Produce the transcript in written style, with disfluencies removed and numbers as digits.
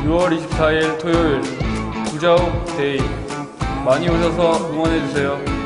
6월 24일 토요일 구자욱 데이 많이 오셔서 응원해주세요.